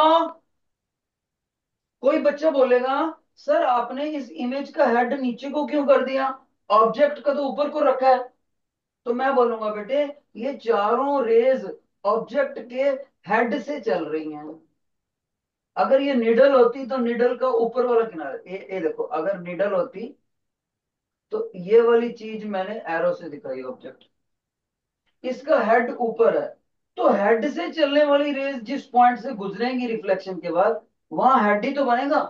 कोई बच्चा बोलेगा सर आपने इस इमेज का हेड नीचे को क्यों कर दिया, ऑब्जेक्ट का तो ऊपर को रखा है। तो मैं बोलूंगा बेटे ये चारों रेज ऑब्जेक्ट के हेड से चल रही हैं। अगर ये निडल होती तो निडल का ऊपर वाला किनारा, ये देखो, अगर निडल होती तो ये वाली चीज मैंने एरो से दिखाई ऑब्जेक्ट, इसका हेड ऊपर है। तो हेड से चलने वाली रेज जिस पॉइंट से गुजरेंगी रिफ्लेक्शन के बाद, वहां हेड ही तो बनेगा।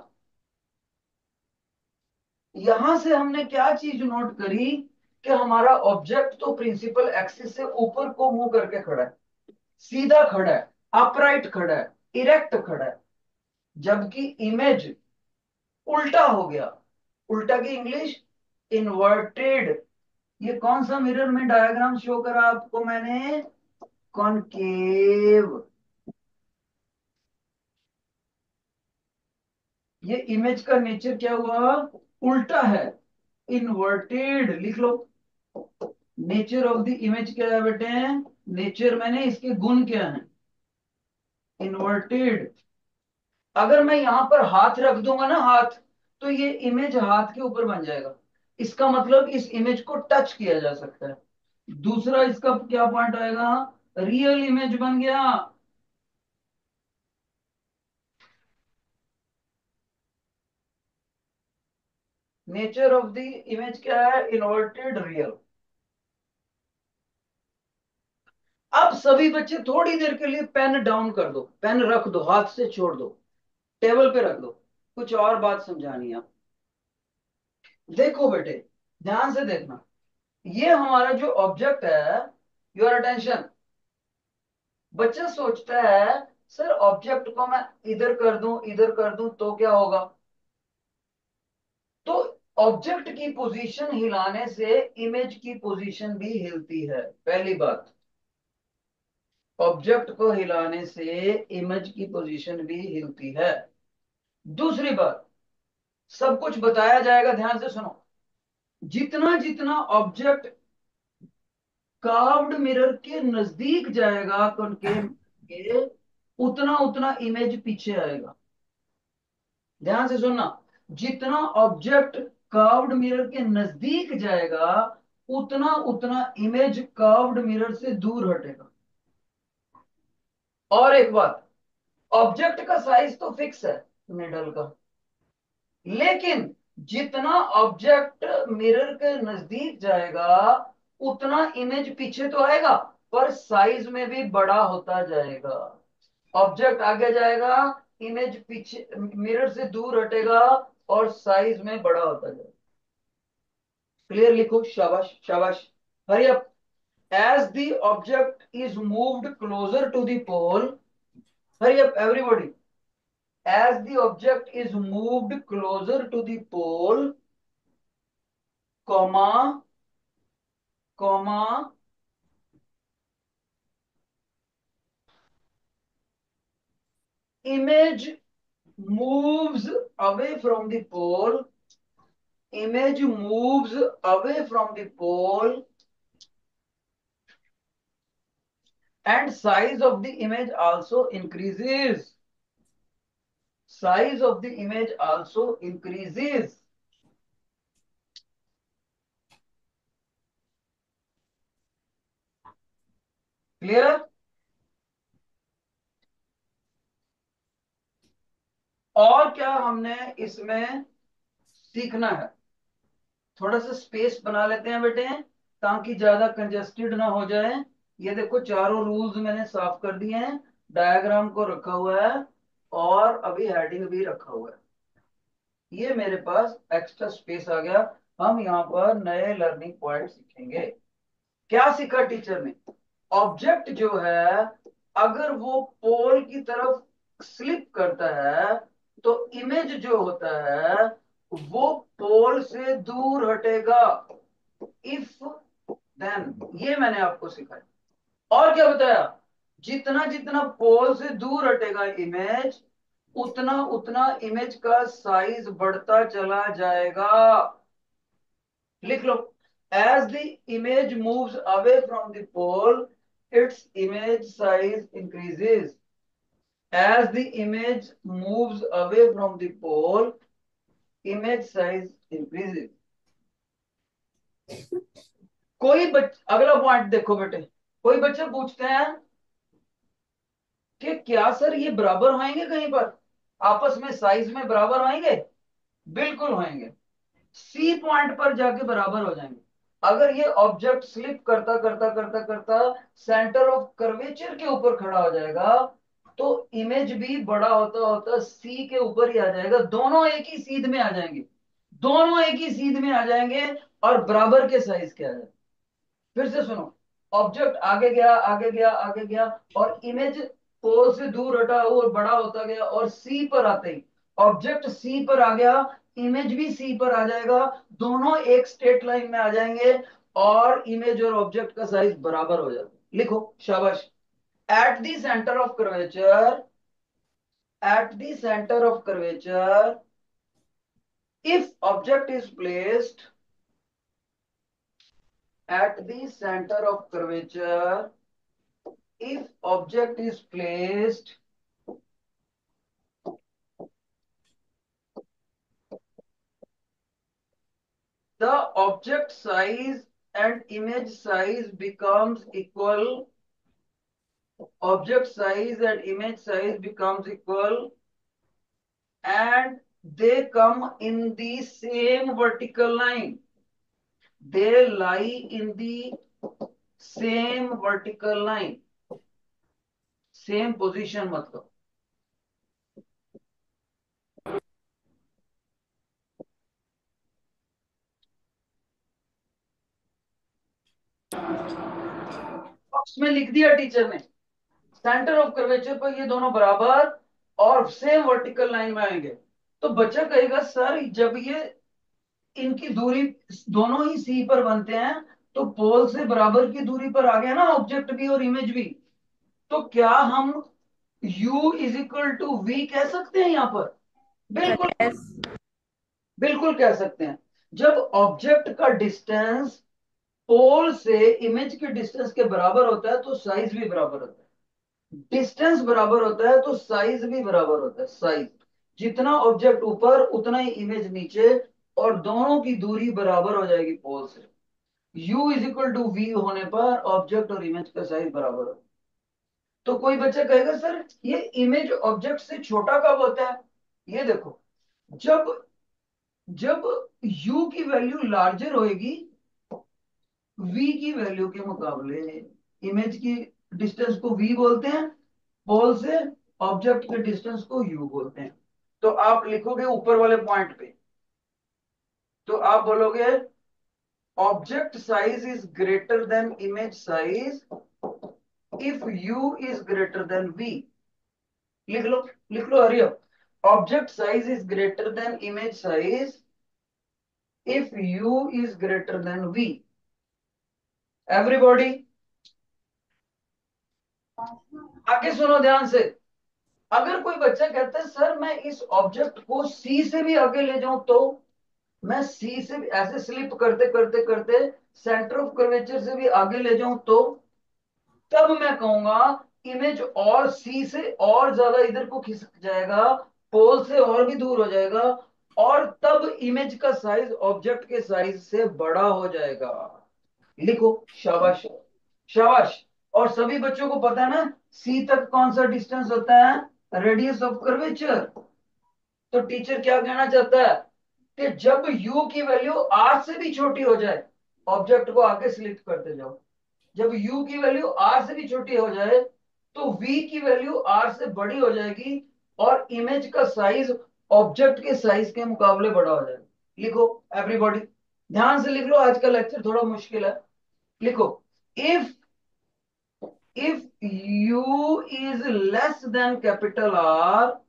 यहां से हमने क्या चीज नोट करी कि हमारा ऑब्जेक्ट तो प्रिंसिपल एक्सिस से ऊपर को मुंह करके खड़ा है, सीधा खड़ा है, अपराइट खड़ा है, इरेक्ट खड़ा है, जबकि इमेज उल्टा हो गया। उल्टा की इंग्लिश इन्वर्टेड। ये कौन सा मिरर में डायग्राम शो करा आपको मैंने? कॉनकेव। ये इमेज का नेचर क्या हुआ? उल्टा है, इन्वर्टेड लिख लो। नेचर ऑफ द इमेज क्या है बेटे? नेचर मैंने इसके गुण क्या है? इन्वर्टेड। अगर मैं यहां पर हाथ रख दूंगा ना, हाथ, तो ये इमेज हाथ के ऊपर बन जाएगा। इसका मतलब इस इमेज को टच किया जा सकता है। दूसरा इसका क्या पॉइंट आएगा? रियल इमेज बन गया। नेचर ऑफ द इमेज क्या है? Inverted real. अब सभी बच्चे थोड़ी देर के लिए पेन डाउन कर दो, पेन रख दो, हाथ से छोड़ दो, टेबल पे रख दो। कुछ और बात समझानी है आप। देखो बेटे, ध्यान से देखना, ये हमारा जो ऑब्जेक्ट है, योर अटेंशन। बच्चा सोचता है सर ऑब्जेक्ट को मैं इधर कर दूं, इधर कर दूं तो क्या होगा? तो ऑब्जेक्ट की पोजीशन हिलाने से इमेज की पोजीशन भी हिलती है, पहली बात। ऑब्जेक्ट को हिलाने से इमेज की पोजीशन भी हिलती है। दूसरी बात, सब कुछ बताया जाएगा, ध्यान से सुनो। जितना जितना ऑब्जेक्ट कार्व्ड मिरर के नजदीक जाएगा कॉनकेव के, उतना उतना इमेज पीछे आएगा। ध्यान से सुनना, जितना ऑब्जेक्ट कर्व्ड मिरर के नजदीक जाएगा, उतना उतना इमेज कर्व्ड मिरर से दूर हटेगा। और एक बात, ऑब्जेक्ट का साइज तो फिक्स है निडल का, लेकिन जितना ऑब्जेक्ट मिरर के नजदीक जाएगा उतना इमेज पीछे तो आएगा, पर साइज में भी बड़ा होता जाएगा। ऑब्जेक्ट आगे जाएगा, इमेज पीछे मिरर से दूर हटेगा, और साइज में बड़ा होता जाएगा। क्लियर लिखो, शाबाश शाबाश, hurry up. as the object is moved closer to the pole, hurry up everybody, as the object is moved closer to the pole, comma, comma, image moves away from the pole, image moves away from the pole, and size of the image also increases. Size of the image also increases. Clear? और क्या हमने इसमें सीखना है? थोड़ा सा स्पेस बना लेते हैं बेटे, ताकि ज्यादा कंजेस्टेड ना हो जाए। ये देखो चारों रूल्स मैंने साफ कर दिए हैं, डायग्राम को रखा हुआ है और अभी हेडिंग भी रखा हुआ है। ये मेरे पास एक्स्ट्रा स्पेस आ गया। हम यहाँ पर नए लर्निंग पॉइंट सीखेंगे। क्या सीखा टीचर ने? ऑब्जेक्ट जो है अगर वो पोल की तरफ स्लिप करता है तो इमेज जो होता है वो पोल से दूर हटेगा। इफ देन, ये मैंने आपको सिखाया। और क्या बताया? जितना जितना पोल से दूर हटेगा इमेज, उतना उतना इमेज का साइज बढ़ता चला जाएगा। लिख लो, as the image moves away from the pole, its image size increases. As the image moves away from the pole, image size increases. अगला पॉइंट देखो बेटे, कोई बच्चे पूछते हैं कि क्या सर ये बराबर होंगे कहीं पर, आपस में साइज में बराबर होंगे? बिल्कुल होंगे, सी पॉइंट पर जाके बराबर हो जाएंगे। अगर ये ऑब्जेक्ट स्लिप करता करता करता करता सेंटर ऑफ कर्वेचर के ऊपर खड़ा हो जाएगा तो इमेज भी बड़ा होता होता सी के ऊपर ही आ जाएगा। दोनों एक ही सीध में आ जाएंगे, दोनों एक ही सीध में आ जाएंगे और बराबर के साइज के आ जाएंगे। फिर से सुनो, ऑब्जेक्ट आगे गया आगे गया आगे गया और इमेज पोल से दूर हटा और बड़ा होता गया और सी पर आते ही ऑब्जेक्ट सी पर आ गया, इमेज भी सी पर आ जाएगा, दोनों एक स्ट्रेट लाइन में आ जाएंगे और इमेज और ऑब्जेक्ट का साइज बराबर हो जाता है। लिखो, शाबाश। At the centre of curvature, at the centre of curvature, if object is placed at the center of curvature, if object is placed the object size and image size becomes equal, object size and image size becomes equal and they come in the same vertical line, they lie in the same vertical line, same position मतलब। बॉक्स में लिख दिया टीचर ने, सेंटर ऑफ कर्वेचर पर ये दोनों बराबर और सेम वर्टिकल लाइन में आएंगे। तो बच्चा कहेगा सर जब ये इनकी दूरी दोनों ही सी पर बनते हैं तो पोल से बराबर की दूरी पर आ गया ना ऑब्जेक्ट भी और इमेज भी, तो क्या हम u is equal to V कह सकते हैं यहां पर? बिल्कुल, बिल्कुल कह सकते हैं। जब ऑब्जेक्ट का डिस्टेंस पोल से इमेज के डिस्टेंस के बराबर होता है तो साइज भी बराबर होता है, डिस्टेंस बराबर होता है तो साइज भी बराबर होता है। साइज जितना ऑब्जेक्ट ऊपर उतना ही इमेज नीचे और दोनों की दूरी बराबर हो जाएगी पोल से। u is equal to v होने पर ऑब्जेक्ट और इमेज का साइज बराबर हो। तो कोई बच्चा कहेगा सर ये इमेज ऑब्जेक्ट से छोटा कब होता है? ये देखो, जब जब u की वैल्यू लार्जर होएगी v की वैल्यू के मुकाबले, इमेज की डिस्टेंस को v बोलते हैं पोल से, ऑब्जेक्ट के डिस्टेंस को u बोलते हैं। तो आप लिखोगे ऊपर वाले पॉइंट पे, तो आप बोलोगे object size is greater than image size if u is greater than v। लिख लो हरियो। Object size is greater than image size if u is greater than v। Everybody आगे सुनो ध्यान से। अगर कोई बच्चा कहता है सर मैं इस ऑब्जेक्ट को सी से भी आगे ले जाऊं तो, मैं सी से भी ऐसे स्लिप करते करते करते सेंटर ऑफ कर्वेचर से भी आगे ले जाऊं तो, तब मैं कहूंगा इमेज और सी से और ज्यादा इधर को खिसक जाएगा, पोल से और भी दूर हो जाएगा, और तब इमेज का साइज ऑब्जेक्ट के साइज से बड़ा हो जाएगा। लिखो। शाबाश शाबाश। और सभी बच्चों को पता है ना सी तक कौन सा डिस्टेंस होता है, रेडियस ऑफ कर्वेचर। तो टीचर क्या कहना चाहता है कि जब u की वैल्यू r से भी छोटी हो जाए, ऑब्जेक्ट को आगे स्लिप करते जाओ, जब u की वैल्यू r से भी छोटी हो जाए तो v की वैल्यू r से बड़ी हो जाएगी और इमेज का साइज ऑब्जेक्ट के साइज के मुकाबले बड़ा हो जाएगा। लिखो एवरीबॉडी, ध्यान से लिख लो, आज का लेक्चर थोड़ा मुश्किल है। लिखो। If u is less than capital R,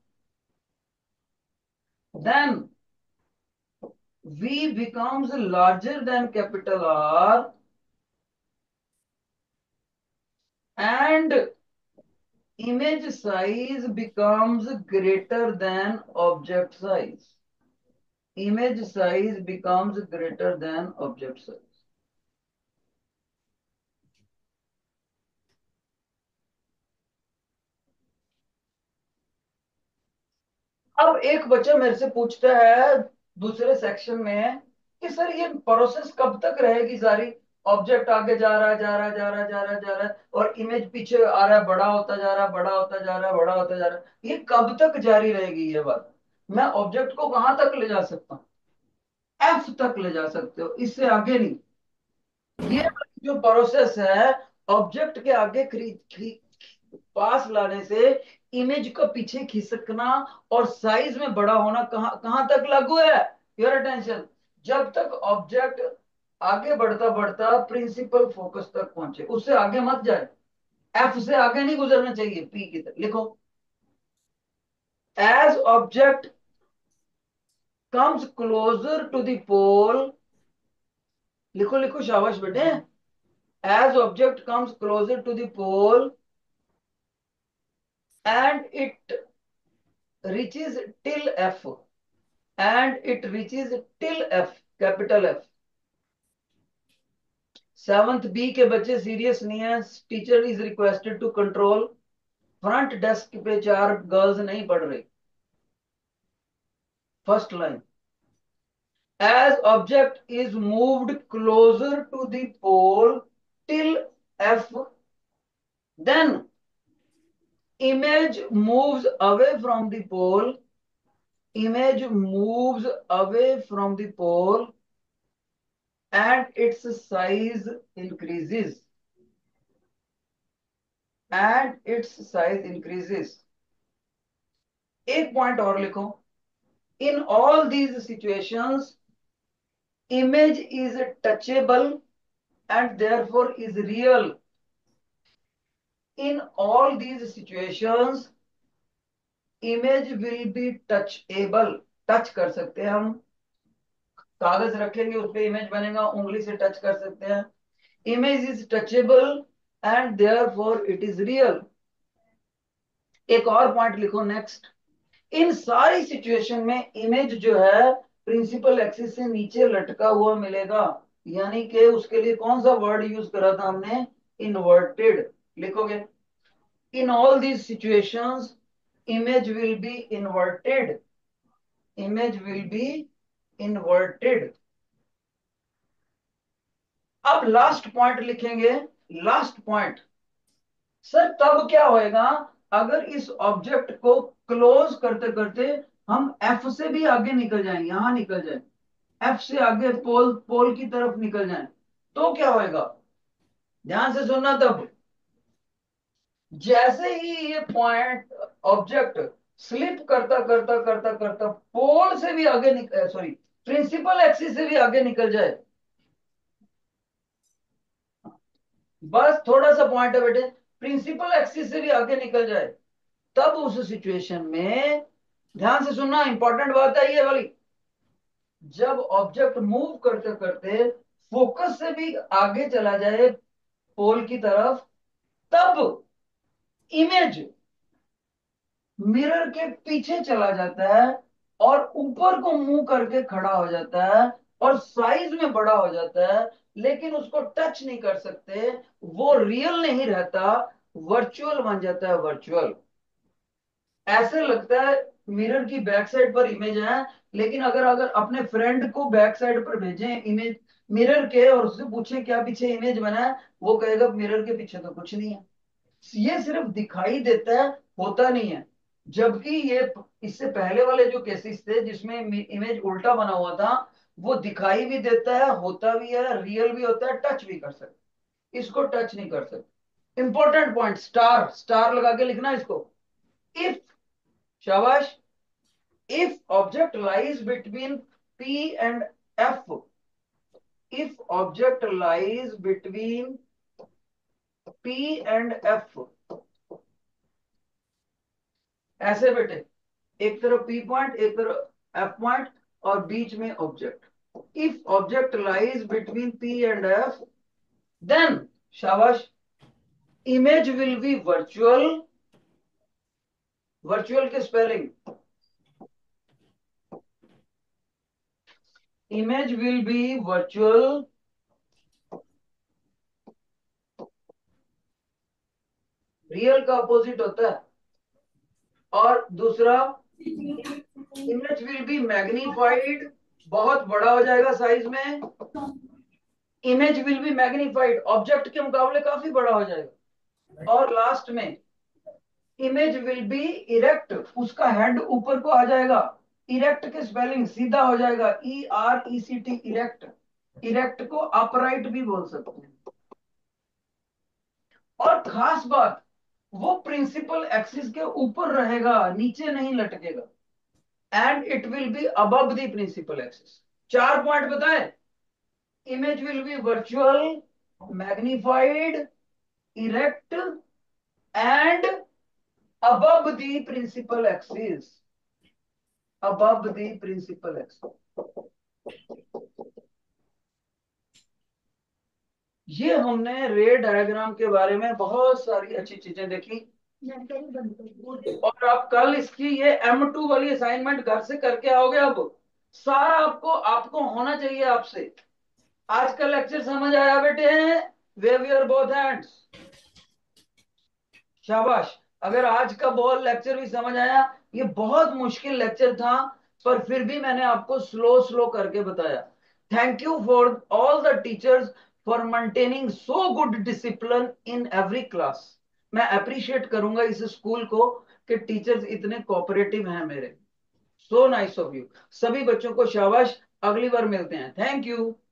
then v becomes larger than capital R and image size becomes greater than object size। Image size becomes greater than object size। अब एक बच्चा मेरे से पूछता है दूसरे सेक्शन में कि सर ये प्रोसेस कब तक रहेगी सारी, ऑब्जेक्ट आगे जा रहा है जा रहा है जा रहा है जा रहा है जा रहा है और इमेज पीछे आ रहा है, बड़ा होता जा रहा है बड़ा होता जा रहा है बड़ा होता जा रहा है, ये कब तक जारी रहेगी ये बात? मैं ऑब्जेक्ट को कहां तक ले जा सकता हूँ? एफ तक ले जा सकते हो, इससे आगे नहीं। ये जो प्रोसेस है ऑब्जेक्ट के आगे पास लाने से इमेज को पीछे खिसकना और साइज में बड़ा होना कहां कहां तक लागू है? Your attention. जब तक ऑब्जेक्ट आगे बढ़ता बढ़ता प्रिंसिपल फोकस तक पहुंचे, उससे आगे मत जाए, एफ से आगे नहीं गुजरना चाहिए पी की तरफ। लिखो। As object comes closer to the pole, लिखो लिखो शाबाश बेटे। As object comes closer to the pole and it reaches till f, and it reaches till f, capital F। Seventh B के बच्चे सीरियस नहीं है, teacher is requested to control. Front desk पे 4 गर्ल्स नहीं पढ़ रही। First line, as object is moved closer to the pole till f, then image moves away from the pole, image moves away from the pole and its size increases, and its size increases। एक पॉइंट और लिखो। in all these situations image is touchable and therefore is real। in all these situations image will be touchable, touch कर सकते हैं हम, कागज रखेंगे उस पे इमेज बनेगा, उंगली से टच कर सकते हैं। Image is touchable and therefore it is real. एक और पॉइंट लिखो नेक्स्ट। इन सारी सिचुएशन में इमेज जो है प्रिंसिपल एक्सिस से नीचे लटका हुआ मिलेगा, यानी कि उसके लिए कौन सा वर्ड यूज करा था हमने? इन्वर्टेड। लिखोगे। In all these situations image will be inverted, image will be inverted. अब लास्ट पॉइंट लिखेंगे। लास्ट पॉइंट, सर तब क्या होएगा अगर इस ऑब्जेक्ट को क्लोज करते करते हम एफ से भी आगे निकल जाएं, यहां निकल जाएं, एफ से आगे पोल पोल की तरफ निकल जाएं, तो क्या होएगा? ध्यान से सुनना। तब जैसे ही ये पॉइंट ऑब्जेक्ट स्लिप करता करता करता करता पोल से भी आगे निकल, सॉरी प्रिंसिपल एक्सिस से भी आगे निकल जाए, बस थोड़ा सा पॉइंट है बेटे, प्रिंसिपल एक्सिस से भी आगे निकल जाए तब उस सिचुएशन में, ध्यान से सुनना, इंपॉर्टेंट बात है ये वाली, जब ऑब्जेक्ट मूव करते करते फोकस से भी आगे चला जाए पोल की तरफ, तब इमेज मिरर के पीछे चला जाता है और ऊपर को मुंह करके खड़ा हो जाता है और साइज में बड़ा हो जाता है, लेकिन उसको टच नहीं कर सकते, वो रियल नहीं रहता, वर्चुअल बन जाता है, वर्चुअल। ऐसे लगता है मिरर की बैक साइड पर इमेज है, लेकिन अगर अगर अपने फ्रेंड को बैक साइड पर भेजें इमेज मिरर के और उससे पूछें क्या पीछे इमेज बना है, वो कहेगा मिरर के पीछे तो कुछ नहीं है। ये सिर्फ दिखाई देता है, होता नहीं है। जबकि ये इससे पहले वाले जो केसेस थे जिसमें इमेज उल्टा बना हुआ था, वो दिखाई भी देता है, होता भी है, रियल भी होता है, टच भी कर सकते, इसको टच नहीं कर सकते। इंपॉर्टेंट पॉइंट, स्टार स्टार लगा के लिखना इसको। इफ, शाबाश, if object lies between P and F, if object lies between P and F, ऐसे बेटे, एक तरफ P पॉइंट, एक तरफ F पॉइंट, और बीच में object. If object lies between P and F, then, शाबाश, image will be virtual, virtual के spelling, image will be virtual, real का अपोजिट होता है। और दूसरा, इमेज विल बी मैग्नीफाइड, बहुत बड़ा हो जाएगा साइज में, image will be magnified, object के मुकाबले काफी बड़ा हो जाएगा। और लास्ट में, इमेज विल बी इरेक्ट, उसका हेड ऊपर को आ जाएगा, इरेक्ट के स्पेलिंग सीधा हो जाएगा, ERECT, इरेक्ट, इरेक्ट को अपराइट भी बोल सकते हैं। और खास बात, वो प्रिंसिपल एक्सिस के ऊपर रहेगा, नीचे नहीं लटकेगा, and it will be above the principal axis. चार पॉइंट बताए, image will be virtual, magnified, erect, and above the principal axis, above the principal axis। ये हमने रे डायग्राम के बारे में बहुत सारी अच्छी चीजें देखी, और आप कल इसकी ये M2 वाली असाइनमेंट घर से करके आओगे। अब सारा आपको आपको होना चाहिए आपसे। आज का लेक्चर समझ आया बेटे? वेव योर बोथ हैंड्स, शाबाश। अगर आज का बहुत लेक्चर भी समझ आया, ये बहुत मुश्किल लेक्चर था, पर फिर भी मैंने आपको स्लो स्लो करके बताया। Thank you for all the teachers for maintaining so good discipline in every class. मैं अप्रिशिएट करूंगा इस स्कूल को कि टीचर्स इतने कोऑपरेटिव हैं मेरे। So nice of you. सभी बच्चों को शाबाश, अगली बार मिलते हैं। Thank you.